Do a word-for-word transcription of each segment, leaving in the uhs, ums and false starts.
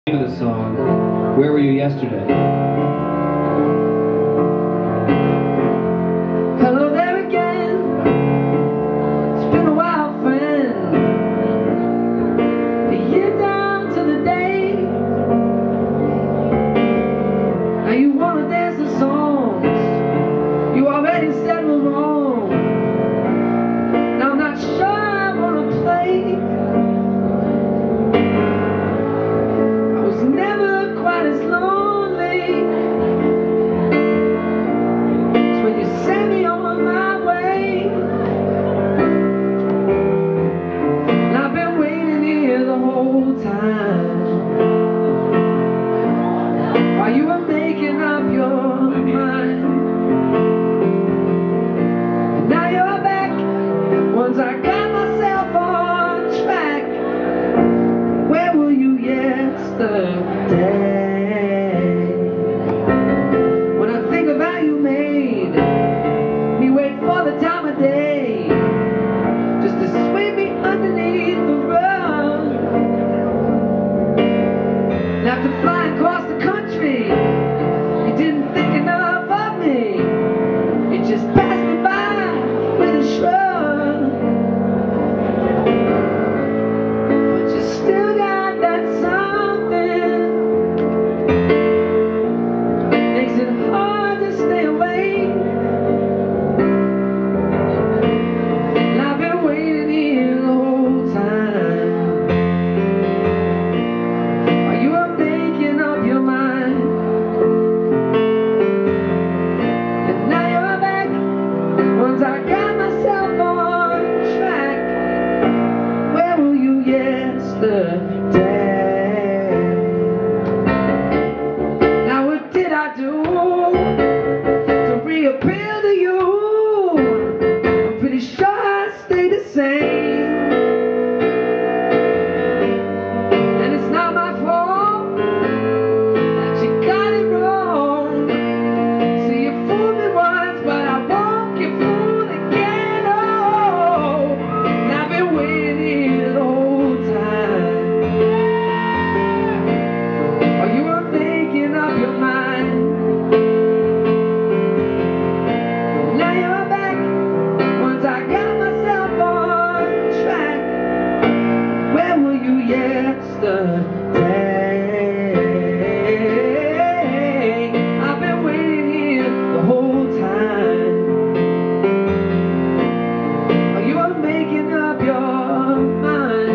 Name of the song, Where Were You Yesterday? Hello there again. It's been a while, friend. A year down to the day. Now you wanna dance the songs you already said were wrong. Now I'm not sure I wanna play. I was never quite as lonely as when you sent me on my way. And I've been waiting here the whole time while you were making up your mind. And now you're back once I got myself on track. Where were you yesterday? When I think of how you made me wait for the time of day just to sweep me underneath the rug, and after flying across the country, you didn't think enough of me. You just passed me by with a shrug. But you still got that something, makes it hard to stay away. And I've been waiting here the whole time while you were making up your mind. And now you're back once I got myself on track. Where were you yesterday? Now what did I do to reappeal to you? I'm pretty sure I stay the same. And it's not my fault that you got it wrong. So you fooled me once, but I won't get fooled again. Oh, and I've been waiting here the whole time while you were making up your mind. Now you're back once I got myself on track. Where were you yesterday? I've been waiting here the whole time while you were making up your mind.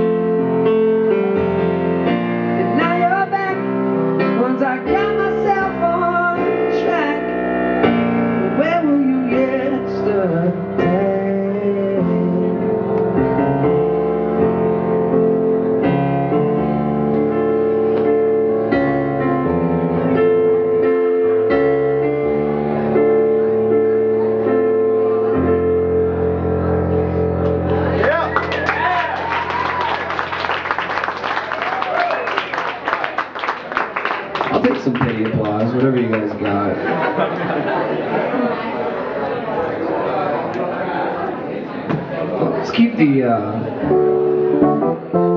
And now you're back once I got myself on track. Where were you yesterday? I'll take some pity applause, whatever you guys got. Let's keep the, uh...